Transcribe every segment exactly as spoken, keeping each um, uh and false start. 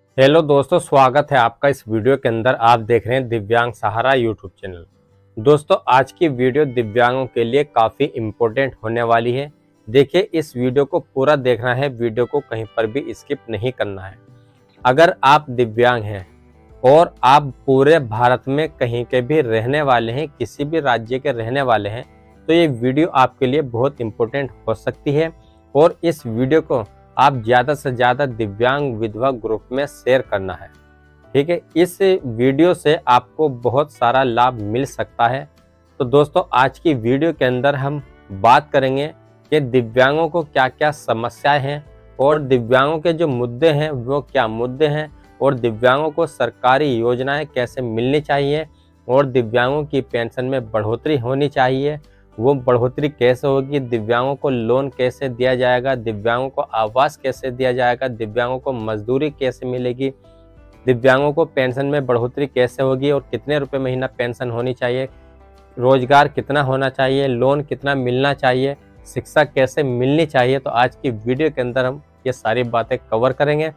Hello दोस्तों, स्वागत है आपका इस वीडियो के अंदर। आप देख रहे हैं दिव्यांग सहारा यूट्यूब चैनल। दोस्तों, आज की वीडियो दिव्यांगों के लिए काफ़ी इम्पोर्टेंट होने वाली है। देखिए, इस वीडियो को पूरा देखना है, वीडियो को कहीं पर भी स्किप नहीं करना है। अगर आप दिव्यांग हैं और आप पूरे भारत में कहीं के भी रहने वाले हैं, किसी भी राज्य के रहने वाले हैं, तो ये वीडियो आपके लिए बहुत इम्पोर्टेंट हो सकती है। और इस वीडियो को आप ज़्यादा से ज़्यादा दिव्यांग विधवा ग्रुप में शेयर करना है, ठीक है। इस वीडियो से आपको बहुत सारा लाभ मिल सकता है। तो दोस्तों, आज की वीडियो के अंदर हम बात करेंगे कि दिव्यांगों को क्या क्या समस्याएं हैं और दिव्यांगों के जो मुद्दे हैं वो क्या मुद्दे हैं, और दिव्यांगों को सरकारी योजनाएं कैसे मिलनी चाहिए, और दिव्यांगों की पेंशन में बढ़ोतरी होनी चाहिए, वो बढ़ोतरी कैसे होगी, दिव्यांगों को लोन कैसे दिया जाएगा, दिव्यांगों को आवास कैसे दिया जाएगा, दिव्यांगों को मजदूरी कैसे मिलेगी, दिव्यांगों को पेंशन में बढ़ोतरी कैसे होगी और कितने रुपए महीना पेंशन होनी चाहिए, रोजगार कितना होना चाहिए, लोन कितना मिलना चाहिए, शिक्षा कैसे मिलनी चाहिए। तो आज की वीडियो के अंदर हम ये सारी बातें कवर करेंगे।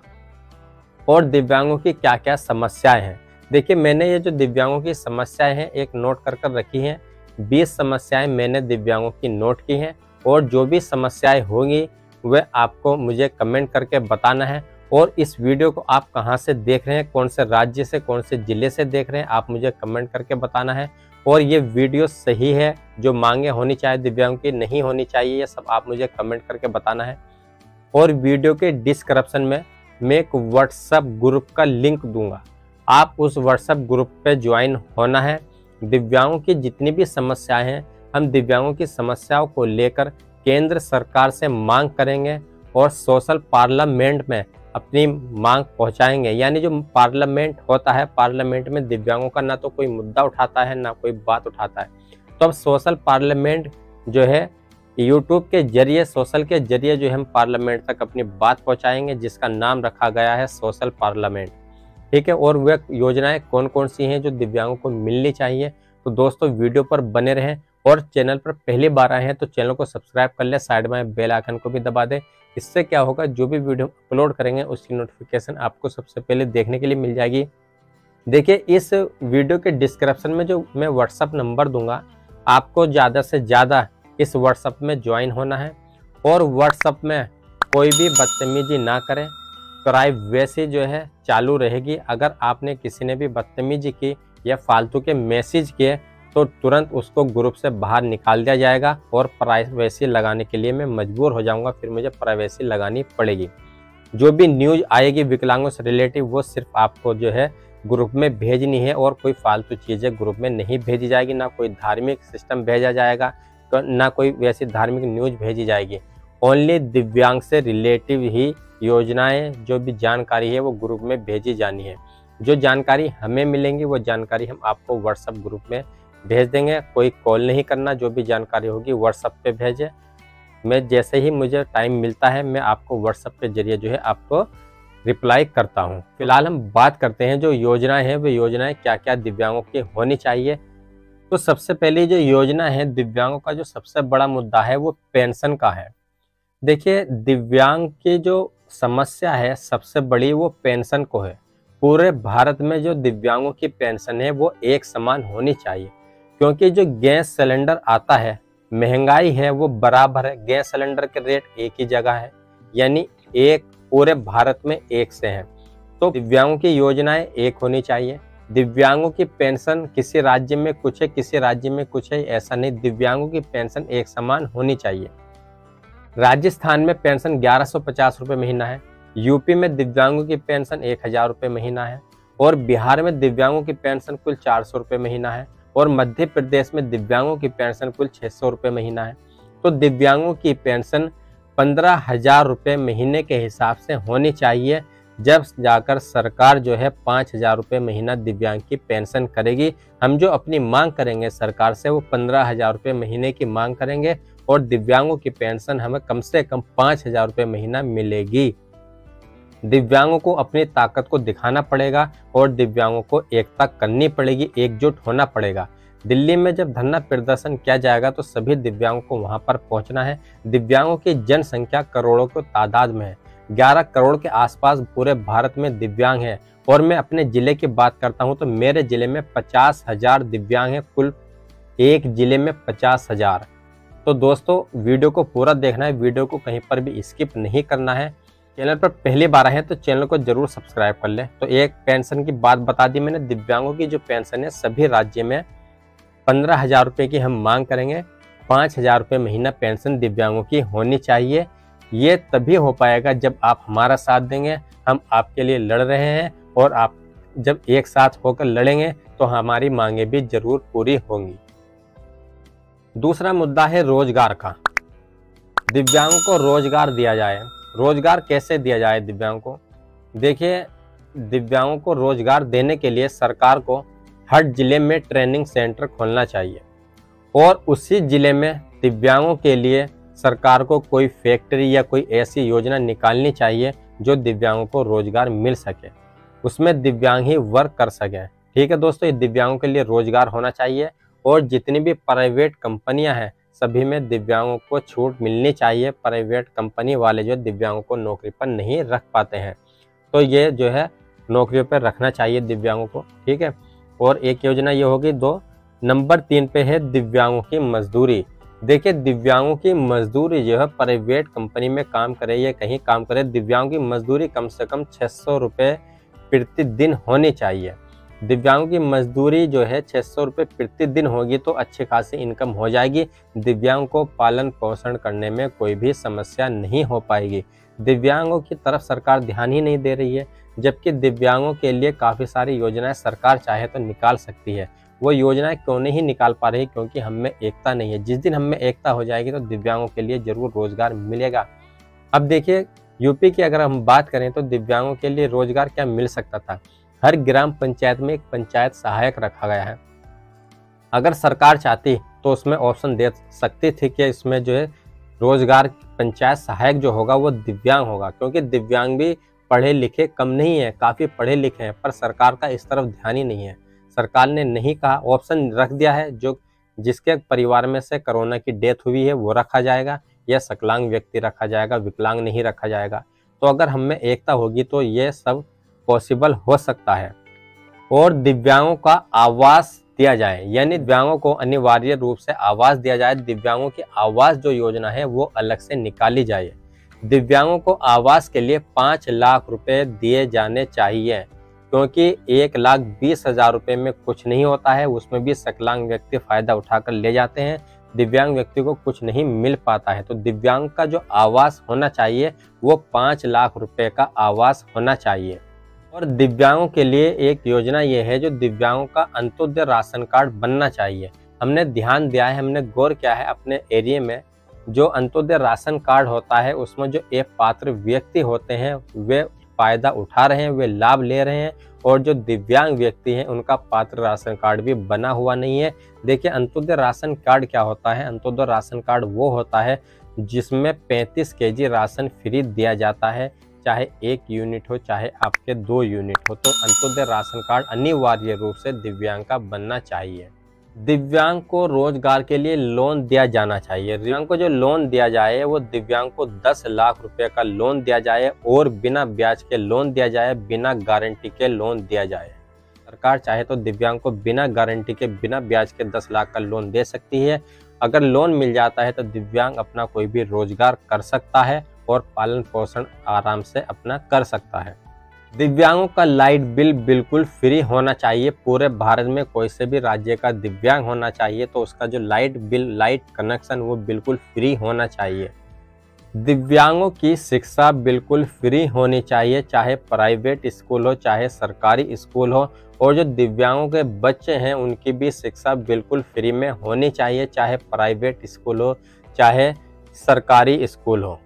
और दिव्यांगों की क्या क्या समस्याएं हैं। देखिए, मैंने ये जो दिव्यांगों की समस्याएं हैं एक नोट कर कर रखी हैं। बीस समस्याएं मैंने दिव्यांगों की नोट की हैं, और जो भी समस्याएं होंगी वह आपको मुझे कमेंट करके बताना है। और इस वीडियो को आप कहां से देख रहे हैं, कौन से राज्य से, कौन से जिले से देख रहे हैं, आप मुझे कमेंट करके बताना है। और ये वीडियो सही है, जो मांगे होनी चाहिए दिव्यांगों की नहीं होनी चाहिए, ये सब आप मुझे कमेंट करके बताना है। और वीडियो के डिस्क्रिप्शन में मैं एक व्हाट्सएप ग्रुप का लिंक दूंगा, आप उस व्हाट्सएप ग्रुप पे ज्वाइन होना है। दिव्यांगों की जितनी भी समस्याएं हैं, हम दिव्यांगों की समस्याओं को लेकर केंद्र सरकार से मांग करेंगे और सोशल पार्लियामेंट में अपनी मांग पहुंचाएंगे। यानी जो पार्लियामेंट होता है, पार्लियामेंट में दिव्यांगों का ना तो कोई मुद्दा उठाता है ना कोई बात उठाता है। तो अब सोशल पार्लियामेंट जो है यूट्यूब के जरिए, सोशल के जरिए जो हम पार्लियामेंट तक अपनी बात पहुंचाएंगे, जिसका नाम रखा गया है सोशल पार्लियामेंट, ठीक है। और वह योजनाएं कौन कौन सी हैं जो दिव्यांगों को मिलनी चाहिए। तो दोस्तों, वीडियो पर बने रहें, और चैनल पर पहली बार आए हैं तो चैनल को सब्सक्राइब कर ले, साइड में बेल आइकन को भी दबा दें। इससे क्या होगा, जो भी वीडियो अपलोड करेंगे उसकी नोटिफिकेशन आपको सबसे पहले देखने के लिए मिल जाएगी। देखिए, इस वीडियो के डिस्क्रिप्शन में जो मैं व्हाट्सअप नंबर दूंगा, आपको ज़्यादा से ज़्यादा इस व्हाट्सअप में ज्वाइन होना है। और व्हाट्सअप में कोई भी बदतमीजी ना करें, प्राइवेसी जो है चालू रहेगी। अगर आपने किसी ने भी बदतमीजी की या फालतू के मैसेज किए तो तुरंत उसको ग्रुप से बाहर निकाल दिया जाएगा, और प्राइवेसी लगाने के लिए मैं मजबूर हो जाऊंगा, फिर मुझे प्राइवेसी लगानी पड़ेगी। जो भी न्यूज़ आएगी विकलांगों से रिलेटिव, वो सिर्फ आपको जो है ग्रुप में भेजनी है, और कोई फालतू चीज़ें ग्रुप में नहीं भेजी जाएगी। ना कोई धार्मिक सिस्टम भेजा जाएगा, ना कोई वैसी धार्मिक न्यूज़ भेजी जाएगी। ओनली दिव्यांग से रिलेटिव ही योजनाएं, जो भी जानकारी है वो ग्रुप में भेजी जानी है। जो जानकारी हमें मिलेंगी वो जानकारी हम आपको व्हाट्सएप ग्रुप में भेज देंगे। कोई कॉल नहीं करना, जो भी जानकारी होगी व्हाट्सएप पे भेजें। मैं जैसे ही मुझे टाइम मिलता है मैं आपको व्हाट्सएप के जरिए जो है आपको रिप्लाई करता हूं। फिलहाल हम बात करते हैं जो योजनाएं हैं, वो योजनाएं क्या क्या दिव्यांगों की होनी चाहिए। तो सबसे पहले जो योजना है दिव्यांगों का, जो सबसे बड़ा मुद्दा है वो पेंशन का है। देखिए, दिव्यांग की जो समस्या है सबसे बड़ी वो पेंशन को है। पूरे भारत में जो दिव्यांगों की पेंशन है वो एक समान होनी चाहिए, क्योंकि जो गैस सिलेंडर आता है, महंगाई है वो बराबर है, गैस सिलेंडर के रेट एक ही जगह है, यानी एक पूरे भारत में एक से है। तो दिव्यांगों की योजनाएं एक होनी चाहिए। दिव्यांगों की पेंशन किसी राज्य में कुछ है, किसी राज्य में कुछ है, ऐसा नहीं। दिव्यांगों की पेंशन एक समान होनी चाहिए। राजस्थान में पेंशन ग्यारह सौ पचास रुपये महीना है, यूपी में दिव्यांगों की पेंशन एक हजार रुपये महीना है, और बिहार में दिव्यांगों की पेंशन कुल चार सौ रुपये महीना है, और मध्य प्रदेश में दिव्यांगों की पेंशन कुल छः सौ रुपये महीना है। तो दिव्यांगों की पेंशन पंद्रह हजार रुपये महीने के हिसाब से होनी चाहिए, जब जाकर सरकार जो है पाँच हजार रुपये महीना दिव्यांग की पेंशन करेगी। हम जो अपनी मांग करेंगे सरकार से वो पंद्रह हजार रुपये महीने की मांग करेंगे, और दिव्यांगों की पेंशन हमें कम से कम पाँच हजार रुपये महीना मिलेगी। दिव्यांगों को अपनी ताकत को दिखाना पड़ेगा, और दिव्यांगों को एकता करनी पड़ेगी, एकजुट होना पड़ेगा। दिल्ली में जब धरना प्रदर्शन किया जाएगा तो सभी दिव्यांगों को वहां पर पहुंचना है। दिव्यांगों की जनसंख्या करोड़ों की तादाद में है। ग्यारह करोड़ के आसपास पूरे भारत में दिव्यांग हैं। और मैं अपने ज़िले की बात करता हूं तो मेरे ज़िले में पचास हजार दिव्यांग हैं, कुल एक ज़िले में पचास हजार। तो दोस्तों वीडियो को पूरा देखना है, वीडियो को कहीं पर भी स्किप नहीं करना है। चैनल पर पहली बार आए हैं तो चैनल को जरूर सब्सक्राइब कर लें। तो एक पेंशन की बात बता दी मैंने, दिव्यांगों की जो पेंशन है सभी राज्य में पंद्रह हजार रुपये की हम मांग करेंगे। पाँच हजार रुपये महीना पेंशन दिव्यांगों की होनी चाहिए। ये तभी हो पाएगा जब आप हमारा साथ देंगे। हम आपके लिए लड़ रहे हैं और आप जब एक साथ होकर लड़ेंगे तो हमारी मांगे भी जरूर पूरी होंगी। दूसरा मुद्दा है रोजगार का। दिव्यांगों को रोजगार दिया जाए। रोजगार कैसे दिया जाए दिव्यांगों को? देखिए, दिव्यांगों को रोजगार देने के लिए सरकार को हर जिले में ट्रेनिंग सेंटर खोलना चाहिए और उसी जिले में दिव्यांगों के लिए सरकार को कोई फैक्ट्री या कोई ऐसी योजना निकालनी चाहिए जो दिव्यांगों को रोजगार मिल सके, उसमें दिव्यांग ही वर्क कर सकें। ठीक है दोस्तों, ये दिव्यांगों के लिए रोजगार होना चाहिए। और जितनी भी प्राइवेट कंपनियां हैं सभी में दिव्यांगों को छूट मिलनी चाहिए। प्राइवेट कंपनी वाले जो दिव्यांगों को नौकरी पर नहीं रख पाते हैं तो ये जो है नौकरियों पर रखना चाहिए दिव्यांगों को। ठीक है, और एक योजना ये होगी। दो नंबर तीन पे है दिव्यांगों की मजदूरी। देखिए, दिव्यांगों की मजदूरी जो है प्राइवेट कंपनी में काम करे या कहीं काम करे, दिव्यांगों की मजदूरी कम से कम छः सौ रुपये प्रतिदिन होनी चाहिए। दिव्यांगों की मजदूरी जो है छः सौ रुपये प्रतिदिन होगी तो अच्छी खासी इनकम हो जाएगी। दिव्यांगों को पालन पोषण करने में कोई भी समस्या नहीं हो पाएगी। दिव्यांगों की तरफ सरकार ध्यान ही नहीं दे रही है, जबकि दिव्यांगों के लिए काफ़ी सारी योजनाएं सरकार चाहे तो निकाल सकती है। वो योजनाएं क्यों नहीं निकाल पा रही? क्योंकि हम में एकता नहीं है। जिस दिन हम में एकता हो जाएगी तो दिव्यांगों के लिए जरूर रोजगार मिलेगा। अब देखिए, यूपी की अगर हम बात करें तो दिव्यांगों के लिए रोजगार क्या मिल सकता था। हर ग्राम पंचायत में एक पंचायत सहायक रखा गया है। अगर सरकार चाहती तो उसमें ऑप्शन दे सकती थी कि इसमें जो है रोजगार पंचायत सहायक जो होगा वो दिव्यांग होगा, क्योंकि दिव्यांग भी पढ़े लिखे कम नहीं है, काफ़ी पढ़े लिखे हैं, पर सरकार का इस तरफ ध्यान ही नहीं है। सरकार ने नहीं कहा, ऑप्शन रख दिया है, जो जिसके परिवार में से कोरोना की डेथ हुई है वो रखा जाएगा या सकलांग व्यक्ति रखा जाएगा, विकलांग नहीं रखा जाएगा। तो अगर हम में एकता होगी तो ये सब पॉसिबल हो सकता है। और दिव्यांगों का आवास दिया जाए, यानी दिव्यांगों को अनिवार्य रूप से आवास दिया जाए। दिव्यांगों की आवास जो योजना है वो अलग से निकाली जाए। दिव्यांगों को आवास के लिए पाँच लाख रुपए दिए जाने चाहिए, क्योंकि एक लाख बीस हजार रुपये में कुछ नहीं होता है। उसमें भी सकलांग व्यक्ति फायदा उठाकर ले जाते हैं, दिव्यांग व्यक्ति को कुछ नहीं मिल पाता है। तो दिव्यांग का जो आवास होना चाहिए वो पाँच लाख रुपए का आवास होना चाहिए। और दिव्यांगों के लिए एक योजना ये है, जो दिव्यांगों का अंत्योदय राशन कार्ड बनना चाहिए। हमने ध्यान दिया है, हमने गौर किया है अपने एरिया में, जो अंत्योदय राशन कार्ड होता है उसमें जो एक पात्र व्यक्ति होते हैं वे फायदा उठा रहे हैं, वे लाभ ले रहे हैं, और जो दिव्यांग व्यक्ति हैं उनका पात्र राशन कार्ड भी बना हुआ नहीं है। देखिए, अंत्योदय राशन कार्ड क्या होता है? अंत्योदय राशन कार्ड वो होता है जिसमें पैंतीस केजी राशन फ्री दिया जाता है, चाहे एक यूनिट हो चाहे आपके दो यूनिट हो। तो अंत्योदय राशन कार्ड अनिवार्य रूप से दिव्यांग का बनना चाहिए। दिव्यांग को रोजगार के लिए लोन दिया जाना चाहिए। दिव्यांग को जो लोन दिया जाए वो दिव्यांग को दस लाख रुपए का लोन दिया जाए और बिना ब्याज के लोन दिया जाए, बिना गारंटी के लोन दिया जाए। सरकार चाहे तो दिव्यांग को बिना गारंटी के, बिना ब्याज के दस लाख का लोन दे सकती है। अगर लोन मिल जाता है तो दिव्यांग अपना कोई भी रोजगार कर सकता है और पालन पोषण आराम से अपना कर सकता है। दिव्यांगों का लाइट बिल बिल्कुल फ्री होना चाहिए। पूरे भारत में कोई से भी राज्य का दिव्यांग होना चाहिए तो उसका जो लाइट बिल, लाइट कनेक्शन वो बिल्कुल फ्री होना चाहिए। दिव्यांगों की शिक्षा बिल्कुल फ्री होनी चाहिए, चाहे प्राइवेट स्कूल हो चाहे सरकारी स्कूल हो। और जो दिव्यांगों के बच्चे हैं उनकी भी शिक्षा बिल्कुल फ्री में होनी चाहिए, चाहे प्राइवेट स्कूल हो चाहे सरकारी स्कूल हो।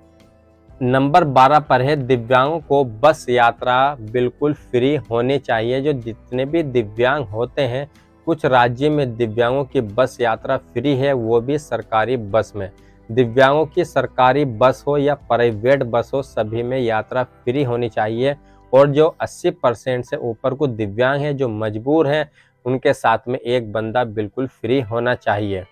नंबर बारह पर है, दिव्यांगों को बस यात्रा बिल्कुल फ्री होनी चाहिए। जो जितने भी दिव्यांग होते हैं, कुछ राज्य में दिव्यांगों की बस यात्रा फ्री है, वो भी सरकारी बस में। दिव्यांगों की सरकारी बस हो या प्राइवेट बस हो, सभी में यात्रा फ्री होनी चाहिए। और जो अस्सी परसेंट से ऊपर को दिव्यांग हैं जो मजबूर हैं, उनके साथ में एक बंदा बिल्कुल फ्री होना चाहिए।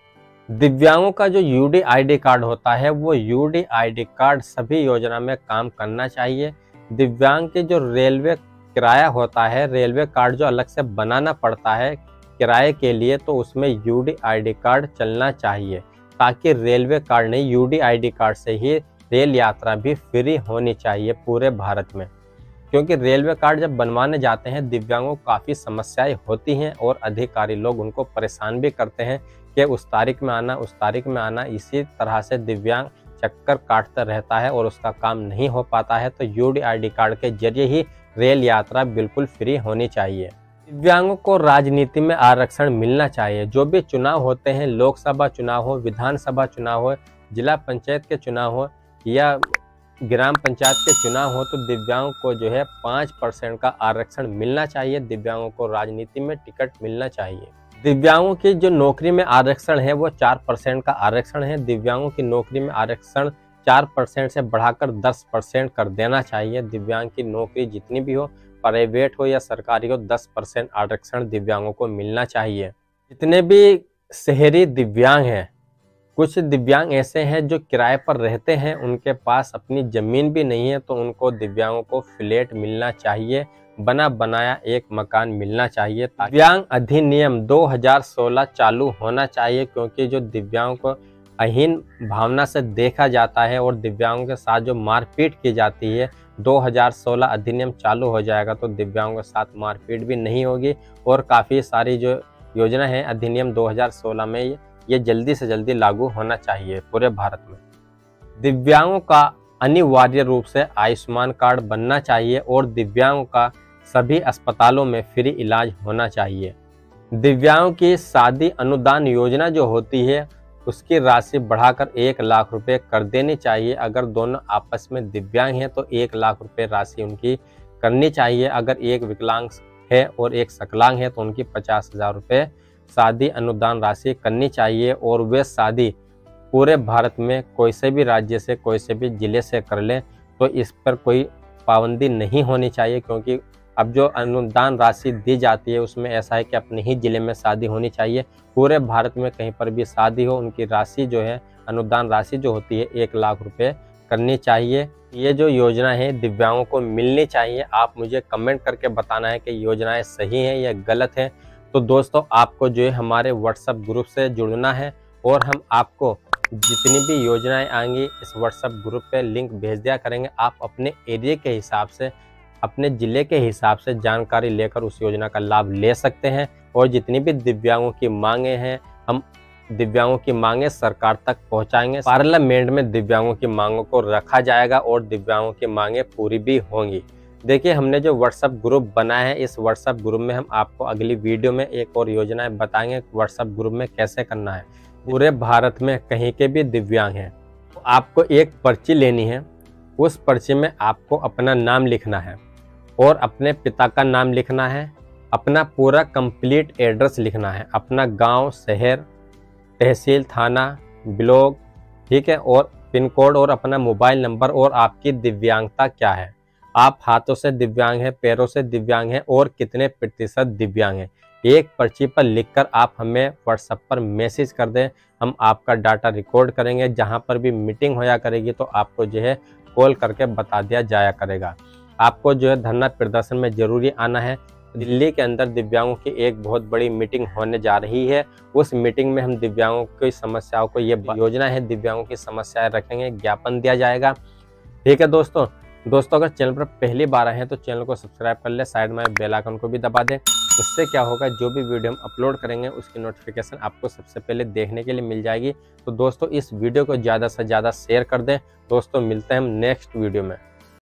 दिव्यांगों का जो यूडी आईडी कार्ड होता है वो यूडी आईडी कार्ड सभी योजना में काम करना चाहिए। दिव्यांग के जो रेलवे किराया होता है, रेलवे कार्ड जो अलग से बनाना पड़ता है किराए के लिए, तो उसमें यूडी आईडी कार्ड चलना चाहिए, ताकि रेलवे कार्ड नहीं यूडी आईडी कार्ड से ही रेल यात्रा भी फ्री होनी चाहिए पूरे भारत में। क्योंकि रेलवे कार्ड जब बनवाने जाते हैं दिव्यांगों को काफ़ी समस्याएं होती हैं और अधिकारी लोग उनको परेशान भी करते हैं कि उस तारीख में आना उस तारीख में आना इसी तरह से दिव्यांग चक्कर काटता रहता है और उसका काम नहीं हो पाता है। तो यूडी आईडी कार्ड के जरिए ही रेल यात्रा बिल्कुल फ्री होनी चाहिए। दिव्यांगों को राजनीति में आरक्षण मिलना चाहिए। जो भी चुनाव होते हैं, लोकसभा चुनाव हो, विधानसभा चुनाव हो, जिला पंचायत के चुनाव हो या ग्राम पंचायत के चुनाव हो, तो दिव्यांगों को जो है पाँच परसेंट का आरक्षण मिलना चाहिए। दिव्यांगों को राजनीति में टिकट मिलना चाहिए। दिव्यांगों की जो नौकरी में आरक्षण है वो चार परसेंट का आरक्षण है। दिव्यांगों की नौकरी में आरक्षण चार परसेंट से बढ़ाकर दस परसेंट कर देना चाहिए। दिव्यांग की नौकरी जितनी भी हो, प्राइवेट हो या सरकारी हो, दस परसेंट आरक्षण दिव्यांगों को मिलना चाहिए। जितने भी शहरी दिव्यांग हैं, कुछ दिव्यांग ऐसे हैं जो किराए पर रहते हैं, उनके पास अपनी ज़मीन भी नहीं है, तो उनको दिव्यांगों को फ्लैट मिलना चाहिए, बना बनाया एक मकान मिलना चाहिए। दिव्यांग अधिनियम दो हज़ार सोलह चालू होना चाहिए, क्योंकि जो दिव्यांगों को अहीन भावना से देखा जाता है और दिव्यांगों के साथ जो मारपीट की जाती है, दो हज़ार सोलह अधिनियम चालू हो जाएगा तो दिव्यांगों के साथ मारपीट भी नहीं होगी और काफ़ी सारी जो योजना है अधिनियम दो हज़ार सोलह में ये जल्दी से जल्दी लागू होना चाहिए पूरे भारत में। दिव्यांगों का अनिवार्य रूप से आयुष्मान कार्ड बनना चाहिए और दिव्यांगों का सभी अस्पतालों में फ्री इलाज होना चाहिए। दिव्यांगों की शादी अनुदान योजना जो होती है उसकी राशि बढ़ाकर एक लाख रुपए कर देनी चाहिए। अगर दोनों आपस में दिव्यांग हैं तो एक लाख रुपए राशि उनकी करनी चाहिए। अगर एक विकलांग है और एक सकलांग है तो उनकी पचास हजार रुपये शादी अनुदान राशि करनी चाहिए। और वे शादी पूरे भारत में कोई से भी राज्य से, कोई से भी ज़िले से कर लें तो इस पर कोई पाबंदी नहीं होनी चाहिए, क्योंकि अब जो अनुदान राशि दी जाती है उसमें ऐसा है कि अपने ही ज़िले में शादी होनी चाहिए। पूरे भारत में कहीं पर भी शादी हो, उनकी राशि जो है अनुदान राशि जो होती है एक लाख रुपये करनी चाहिए। ये जो योजना है दिव्यांगों को मिलनी चाहिए। आप मुझे कमेंट करके बताना है कि योजनाएं सही हैं या गलत हैं। तो दोस्तों आपको जो है हमारे व्हाट्सएप ग्रुप से जुड़ना है और हम आपको जितनी भी योजनाएं आएंगी इस व्हाट्सएप ग्रुप पे लिंक भेज दिया करेंगे। आप अपने एरिया के हिसाब से, अपने ज़िले के हिसाब से जानकारी लेकर उस योजना का लाभ ले सकते हैं। और जितनी भी दिव्यांगों की मांगे हैं हम दिव्यांगों की मांगे सरकार तक पहुंचाएंगे। पार्लियामेंट में दिव्यांगों की मांगों को रखा जाएगा और दिव्यांगों की मांगे पूरी भी होंगी। देखिए हमने जो व्हाट्सएप ग्रुप बनाया है, इस व्हाट्सएप ग्रुप में हम आपको अगली वीडियो में एक और योजनाएं बताएंगे व्हाट्सएप ग्रुप में कैसे करना है। पूरे भारत में कहीं के भी दिव्यांग हैं तो आपको एक पर्ची लेनी है। उस पर्ची में आपको अपना नाम लिखना है और अपने पिता का नाम लिखना है, अपना पूरा कंप्लीट एड्रेस लिखना है, अपना गांव, शहर, तहसील, थाना, ब्लॉक, ठीक है, और पिन कोड और अपना मोबाइल नंबर और आपकी दिव्यांगता क्या है। आप हाथों से दिव्यांग हैं, पैरों से दिव्यांग हैं और कितने प्रतिशत दिव्यांग हैं, एक पर्ची पर लिखकर आप हमें व्हाट्सएप पर मैसेज कर दें। हम आपका डाटा रिकॉर्ड करेंगे। जहां पर भी मीटिंग होया करेगी तो आपको जो है कॉल करके बता दिया जाया करेगा। आपको जो है धरना प्रदर्शन में जरूरी आना है। दिल्ली के अंदर दिव्यांगों की एक बहुत बड़ी मीटिंग होने जा रही है। उस मीटिंग में हम दिव्यांगों की समस्याओं को, ये योजना है दिव्यांगों की समस्याएं रखेंगे, ज्ञापन दिया जाएगा। ठीक है दोस्तों दोस्तों अगर चैनल पर पहली बार आए हैं तो चैनल को सब्सक्राइब कर ले, साइड में बेल आइकन को भी दबा दें। इससे क्या होगा, जो भी वीडियो हम अपलोड करेंगे उसकी नोटिफिकेशन आपको सबसे पहले देखने के लिए मिल जाएगी। तो दोस्तों इस वीडियो को ज़्यादा से ज़्यादा शेयर कर दें। दोस्तों मिलते हैं हम नेक्स्ट वीडियो में।